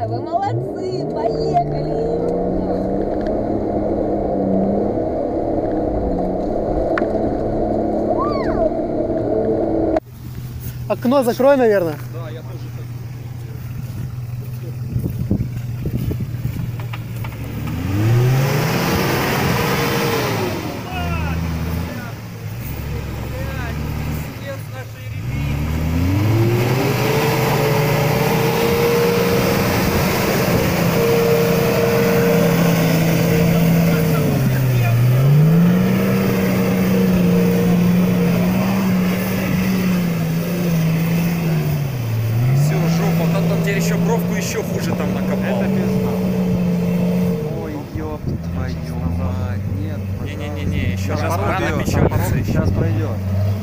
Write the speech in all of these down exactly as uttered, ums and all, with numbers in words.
Вы молодцы, поехали! Окно закрой, наверное. Да, я тоже так. Еще бровку еще хуже там накопал. Это пизда. Ой, ёб твою мать. Нет, Не-не-не, еще сейчас раз рано пройдет, печалиться. сейчас пройдет.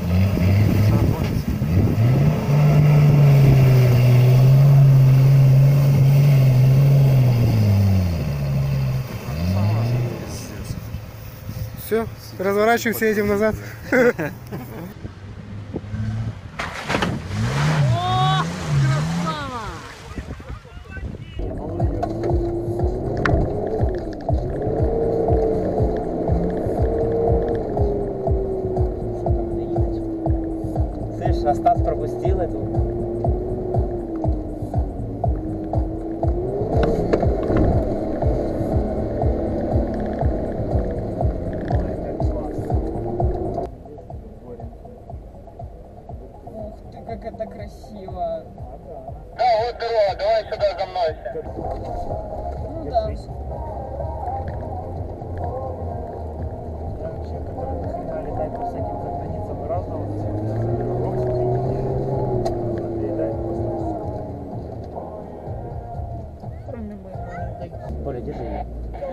Все, разворачиваемся, едем назад. А Стас пропустил эту. Ух ты, как это красиво! Да, вот дорога, давай сюда за мной. Ну да. Коля, держи ее.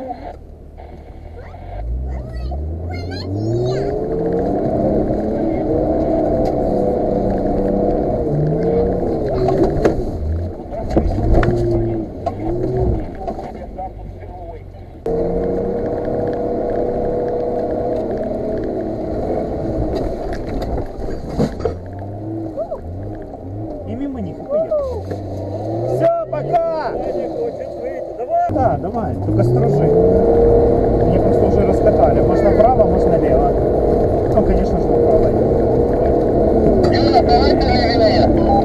И мимо них и поехали. Все, пока! Да, давай, только стружи. Мне просто уже раскатали. Можно вправо, можно влево. Ну, конечно же, вправо. Юра, давай ты левее.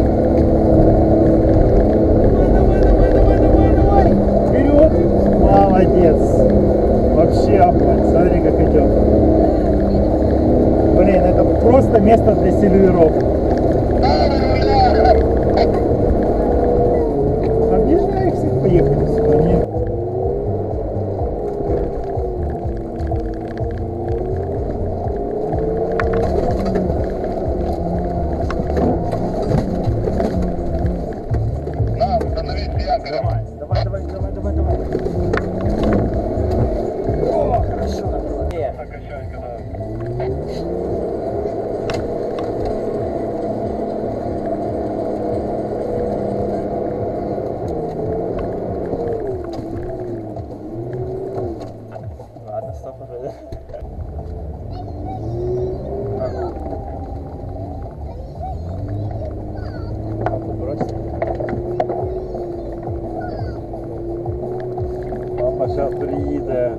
Вперед! Молодец! Вообще огонь. Смотри, как идет. Блин, это просто место для сервировок. Объезжай их всех, поехали сюда. Нет. На, становись якорем. Давай, давай, давай, давай, давай. О, хорошо. Нет. Так, красивенько, да. Ладно, стоп уже. Папа сейчас приедет.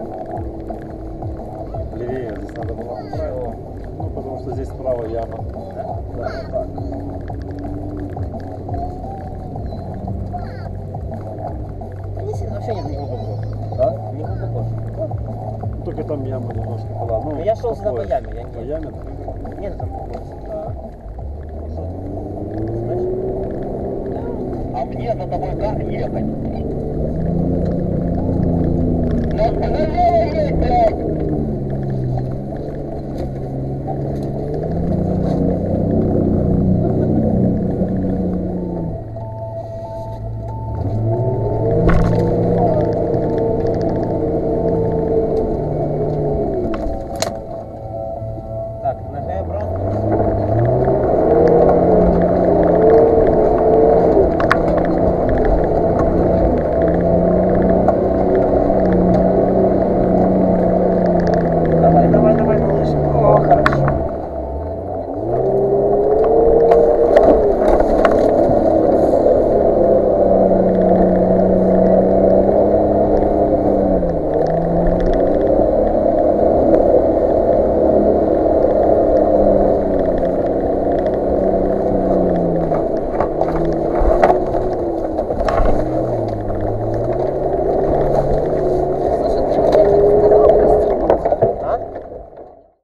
Левее, здесь надо было направо. Ну, потому что здесь справа яма. Да, да, так. Не сильно, вообще не глубоко. Да? Не глубоко. Только там яма немножко была. Ну, Но я шел сюда по такое. яме, я не... По яме? Нет, там Да. А мне за тобой как ехать? Ну, остановись, блядь!